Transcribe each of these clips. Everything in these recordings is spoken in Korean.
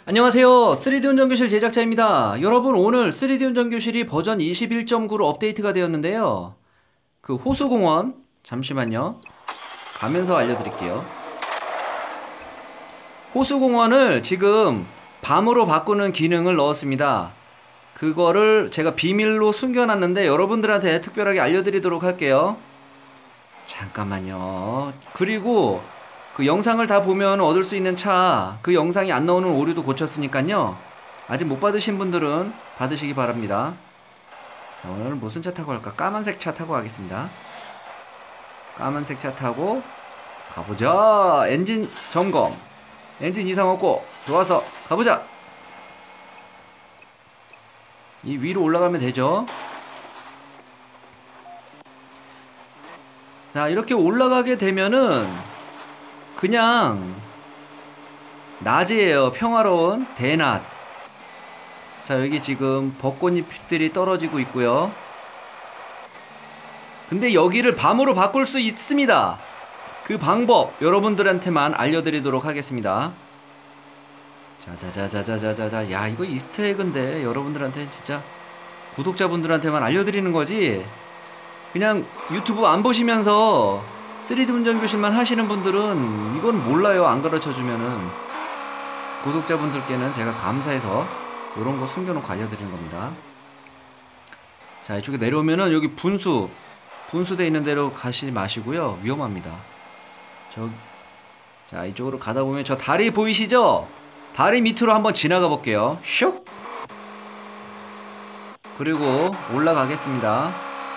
안녕하세요. 3D 운전교실 제작자입니다. 여러분, 오늘 3D 운전교실이 버전 21.9로 업데이트가 되었는데요. 그 호수공원, 잠시만요. 가면서 알려드릴게요. 호수공원을 지금 밤으로 바꾸는 기능을 넣었습니다. 그거를 제가 비밀로 숨겨놨는데 여러분들한테 특별하게 알려드리도록 할게요. 잠깐만요. 그리고 그 영상을 다 보면 얻을 수 있는 차, 그 영상이 안 나오는 오류도 고쳤으니까요. 아직 못 받으신 분들은 받으시기 바랍니다. 자, 오늘 무슨 차 타고 갈까? 까만색 차 타고 가겠습니다. 까만색 차 타고 가보자. 엔진 점검. 엔진 이상 없고 좋아서 가보자. 이 위로 올라가면 되죠. 자, 이렇게 올라가게 되면은 그냥 낮이에요. 평화로운 대낮. 자, 여기 지금 벚꽃잎들이 떨어지고 있고요. 근데 여기를 밤으로 바꿀 수 있습니다. 그 방법 여러분들한테만 알려드리도록 하겠습니다. 자자자자자자자. 야, 이거 이스터에그인데 여러분들한테 진짜 구독자분들한테만 알려드리는 거지. 그냥 유튜브 안 보시면서 3D 운전교실만 하시는 분들은 이건 몰라요. 안 가르쳐주면은. 구독자분들께는 제가 감사해서 이런 거 숨겨놓고 알려드리는 겁니다. 자, 이쪽에 내려오면은 여기 분수대 있는 데로 가시지 마시고요. 위험합니다. 자, 이쪽으로 가다 보면 저 다리 보이시죠? 다리 밑으로 한번 지나가 볼게요. 슉! 그리고 올라가겠습니다.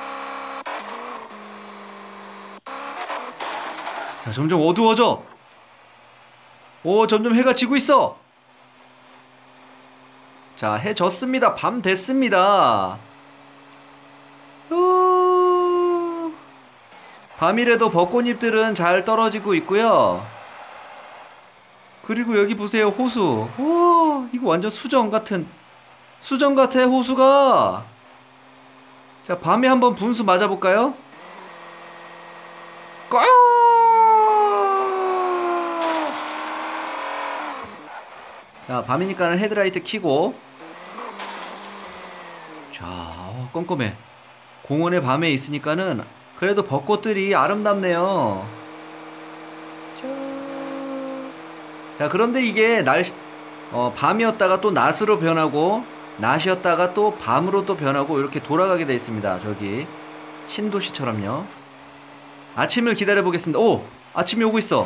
자, 점점 어두워져. 오, 점점 해가 지고 있어. 자, 해 졌습니다. 밤 됐습니다. 밤이라도 벚꽃잎들은 잘 떨어지고 있고요. 그리고 여기 보세요. 호수. 오, 이거 완전 수정 같아, 호수가. 자, 밤에 한번 분수 맞아볼까요? 꺼! 자, 밤이니까는 헤드라이트 켜고. 자, 껌껌해. 공원에 밤에 있으니까는 그래도 벚꽃들이 아름답네요. 자, 그런데 이게 밤이었다가 또 낮으로 변하고, 낮이었다가 또 밤으로 또 변하고, 이렇게 돌아가게 되어 있습니다. 저기 신도시처럼요. 아침을 기다려 보겠습니다. 오! 아침이 오고 있어.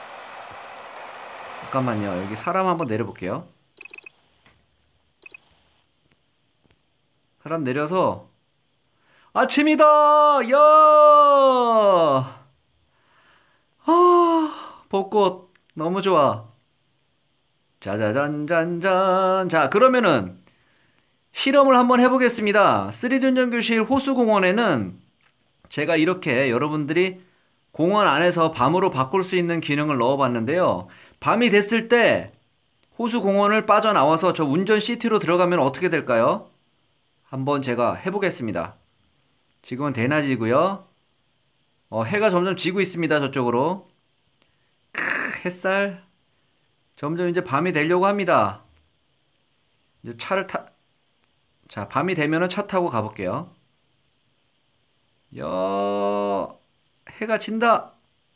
잠깐만요. 여기 사람 한번 내려볼게요. 사람 내려서 아침이다! 야! 아, 벚꽃 너무 좋아. 짜자잔잔잔. 자, 그러면은 실험을 한번 해보겠습니다. 3D 운전교실 호수공원에는 제가 이렇게 여러분들이 공원 안에서 밤으로 바꿀 수 있는 기능을 넣어봤는데요. 밤이 됐을 때 호수공원을 빠져나와서 저 운전 시티로 들어가면 어떻게 될까요? 한번 제가 해보겠습니다. 지금은 대낮이고요. 해가 점점 지고 있습니다. 저쪽으로. 햇살. 점점 이제 밤이 되려고 합니다. 이제 자, 밤이 되면은 차 타고 가볼게요. 해가 진다.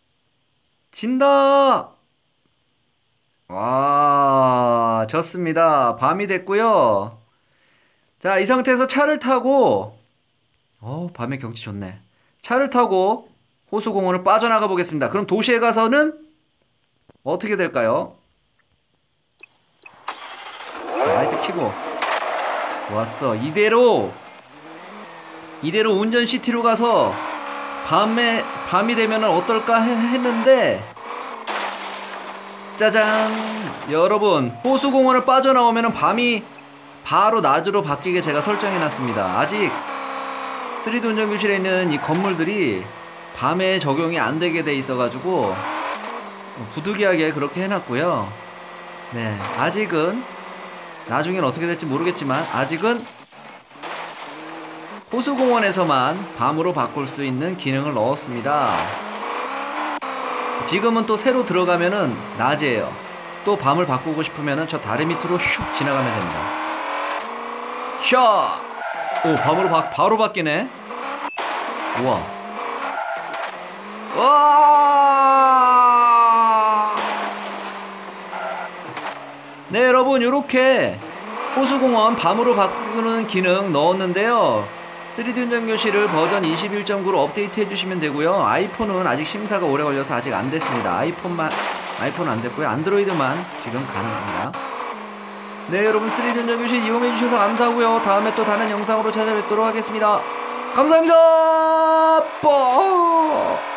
와, 졌습니다. 밤이 됐고요. 자, 이 상태에서 차를 타고, 밤의 경치 좋네. 차를 타고 호수공원을 빠져나가 보겠습니다. 그럼 도시에 가서는 어떻게 될까요? 자, 라이트 켜고. 좋았어. 이대로 운전시티로 가서 밤이 되면 어떨까 했는데, 짜잔! 여러분, 호수공원을 빠져나오면 밤이 바로 낮으로 바뀌게 제가 설정해놨습니다. 아직 3D 운전교실에 있는 이 건물들이 밤에 적용이 안 되게 돼 있어가지고 부득이하게 그렇게 해놨고요. 네, 아직은 나중엔 어떻게 될지 모르겠지만 아직은 호수공원에서만 밤으로 바꿀 수 있는 기능을 넣었습니다. 지금은 또 새로 들어가면은 낮이에요. 또 밤을 바꾸고 싶으면은 저 다리 밑으로 슉 지나가면 됩니다. 샤! 오, 밤으로 바로 바뀌네. 우와. 와! 네, 여러분, 요렇게 호수공원 밤으로 바꾸는 기능 넣었는데요. 3D 운전교실을 버전 21.9로 업데이트 해주시면 되고요. 아이폰은 아직 심사가 오래 걸려서 아직 안 됐습니다. 아이폰은 안 됐고요. 안드로이드만 지금 가능합니다. 네, 여러분 3D 운전교실 이용해주셔서 감사하고요. 다음에 또 다른 영상으로 찾아뵙도록 하겠습니다. 감사합니다. 뽀!